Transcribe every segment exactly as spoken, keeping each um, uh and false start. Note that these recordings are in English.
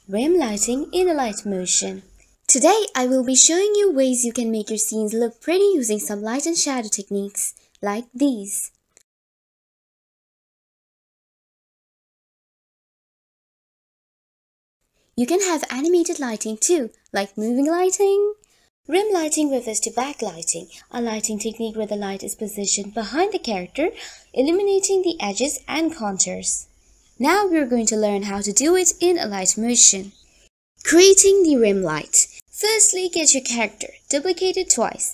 rim lighting in Alight Motion. Today I will be showing you ways you can make your scenes look pretty using some light and shadow techniques like these. You can have animated lighting too, like moving lighting. Rim lighting refers to backlighting, a lighting technique where the light is positioned behind the character, illuminating the edges and contours. Now we are going to learn how to do it in Alight Motion. Creating the rim light. Firstly, get your character, duplicate it twice.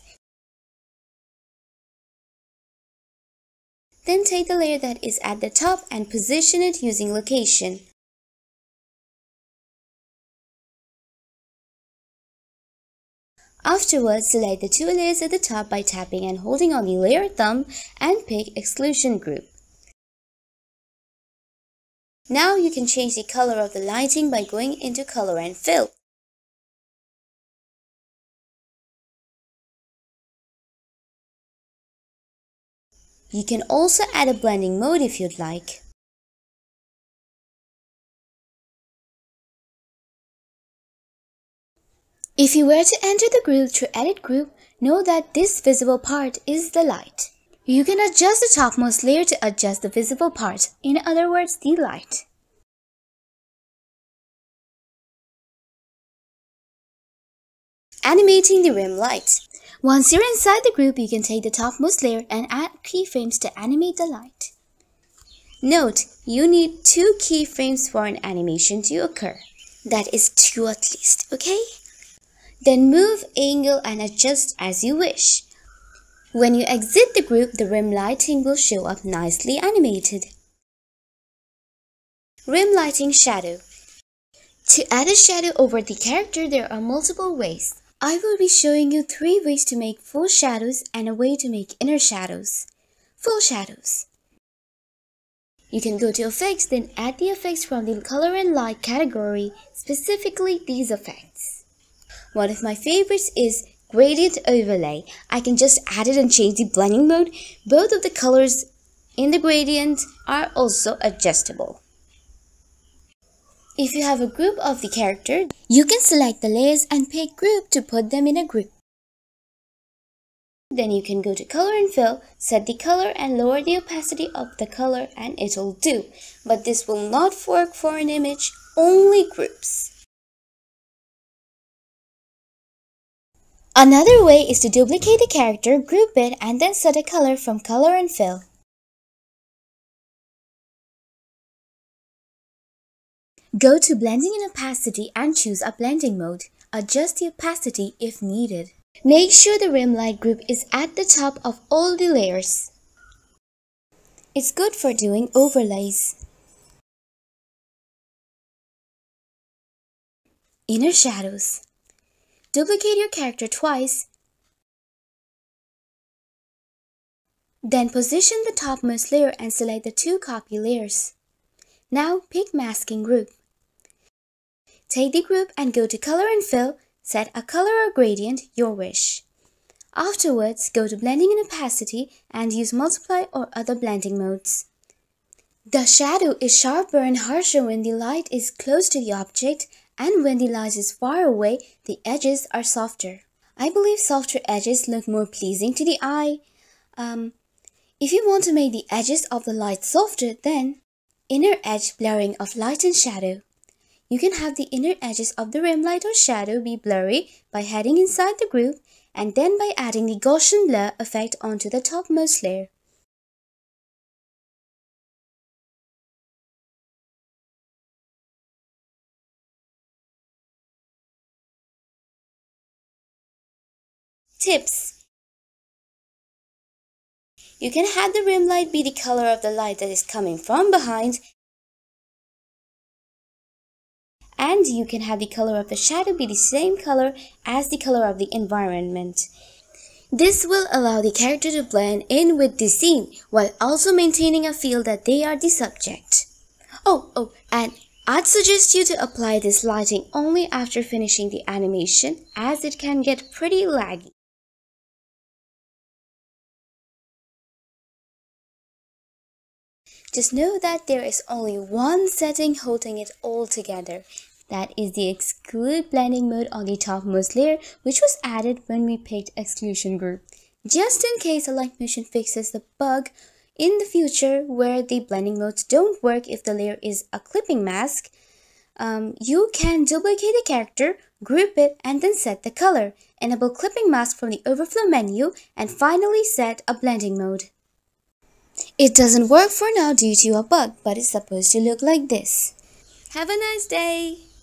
Then take the layer that is at the top and position it using location. Afterwards, select the two layers at the top by tapping and holding on the layer thumb and pick Exclusion Group. Now you can change the color of the lighting by going into Color and Fill. You can also add a blending mode if you'd like. If you were to enter the group through Edit Group, know that this visible part is the light. You can adjust the topmost layer to adjust the visible part, in other words, the light. Animating the rim light. Once you're inside the group, you can take the topmost layer and add keyframes to animate the light. Note, you need two keyframes for an animation to occur. That is two at least, okay? Then move, angle and adjust as you wish. When you exit the group, the rim lighting will show up nicely animated. Rim lighting shadow. To add a shadow over the character, there are multiple ways. I will be showing you three ways to make full shadows and a way to make inner shadows. Full shadows. You can go to Effects, then add the effects from the Color and Light category, specifically these effects. One of my favorites is Gradient Overlay. I can just add it and change the blending mode. Both of the colors in the gradient are also adjustable. If you have a group of the character, you can select the layers and pick Group to put them in a group. Then you can go to Color and Fill, set the color and lower the opacity of the color and it'll do. But this will not work for an image, only groups. Another way is to duplicate the character, group it, and then set a color from Color and Fill. Go to Blending and Opacity and choose a blending mode. Adjust the opacity if needed. Make sure the rim light group is at the top of all the layers. It's good for doing overlays. Inner shadows. Duplicate your character twice. Then position the topmost layer and select the two copy layers. Now pick Masking Group. Take the group and go to Color and Fill, set a color or gradient, your wish. Afterwards, go to Blending and Opacity and use Multiply or other blending modes. The shadow is sharper and harsher when the light is close to the object, and when the light is far away, the edges are softer. I believe softer edges look more pleasing to the eye. Um, if you want to make the edges of the light softer, then Inner Edge Blurring of Light and Shadow. You can have the inner edges of the rim light or shadow be blurry by heading inside the group and then by adding the Gaussian blur effect onto the topmost layer. Tips. You can have the rim light be the color of the light that is coming from behind, and you can have the color of the shadow be the same color as the color of the environment. This will allow the character to blend in with the scene while also maintaining a feel that they are the subject. Oh, oh, and I'd suggest you to apply this lighting only after finishing the animation, as it can get pretty laggy. Just know that there is only one setting holding it all together. That is the exclude blending mode on the topmost layer, which was added when we picked exclusion group. Just in case Aligned Motion fixes the bug in the future where the blending modes don't work if the layer is a clipping mask, um, you can duplicate the character, group it, and then set the color. Enable clipping mask from the overflow menu, and finally set a blending mode. It doesn't work for now due to a bug, but it's supposed to look like this. Have a nice day!